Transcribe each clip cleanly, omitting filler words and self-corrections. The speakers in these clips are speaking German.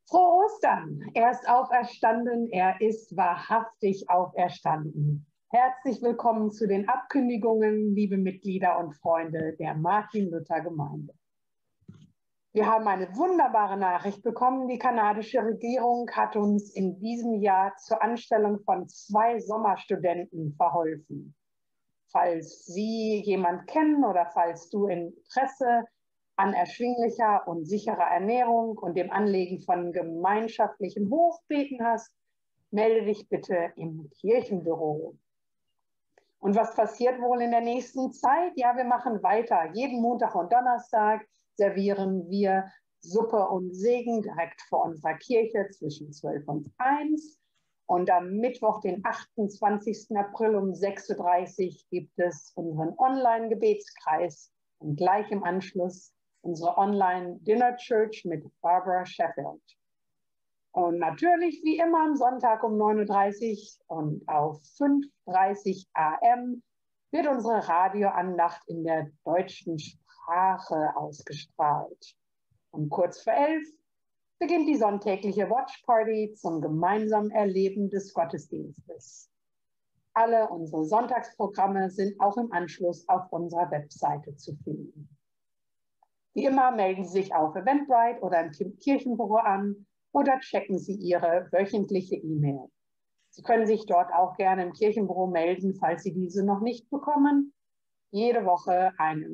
Frohe Ostern! Er ist auferstanden, er ist wahrhaftig auferstanden. Herzlich willkommen zu den Abkündigungen, liebe Mitglieder und Freunde der Martin-Luther-Gemeinde. Wir haben eine wunderbare Nachricht bekommen. Die kanadische Regierung hat uns in diesem Jahr zur Anstellung von 2 Sommerstudenten verholfen. Falls Sie jemanden kennen oder falls du Interesse an erschwinglicher und sicherer Ernährung und dem Anlegen von gemeinschaftlichen Hochbeeten hast, melde dich bitte im Kirchenbüro. Und was passiert wohl in der nächsten Zeit? Ja, wir machen weiter. Jeden Montag und Donnerstag servieren wir Suppe und Segen direkt vor unserer Kirche zwischen 12 und 1. Und am Mittwoch, den 28. April um 6:30 Uhr gibt es unseren Online-Gebetskreis und gleich im Anschluss unsere Online-Dinner-Church mit Barbara Sheffield. Und natürlich wie immer am Sonntag um 9:30 Uhr und auf 5:30 AM wird unsere Radioandacht in der deutschen Sprache ausgestrahlt. Um kurz vor 11 beginnt die sonntägliche Watchparty zum gemeinsamen Erleben des Gottesdienstes. Alle unsere Sonntagsprogramme sind auch im Anschluss auf unserer Webseite zu finden. Wie immer melden Sie sich auf Eventbrite oder im Kirchenbüro an oder checken Sie Ihre wöchentliche E-Mail. Sie können sich dort auch gerne im Kirchenbüro melden, falls Sie diese noch nicht bekommen. Jede Woche eine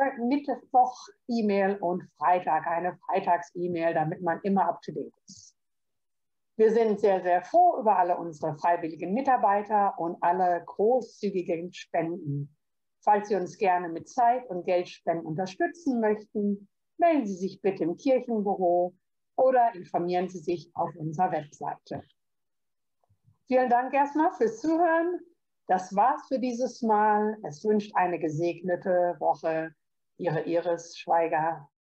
Mittwoch-E-Mail und Freitag eine Freitags-E-Mail, damit man immer up-to-date ist. Wir sind sehr, sehr froh über alle unsere freiwilligen Mitarbeiter und alle großzügigen Spenden. Falls Sie uns gerne mit Zeit und Geldspenden unterstützen möchten, melden Sie sich bitte im Kirchenbüro oder informieren Sie sich auf unserer Webseite. Vielen Dank erstmal fürs Zuhören. Das war's für dieses Mal. Es wünscht eine gesegnete Woche. Ihre Iris Schweiger.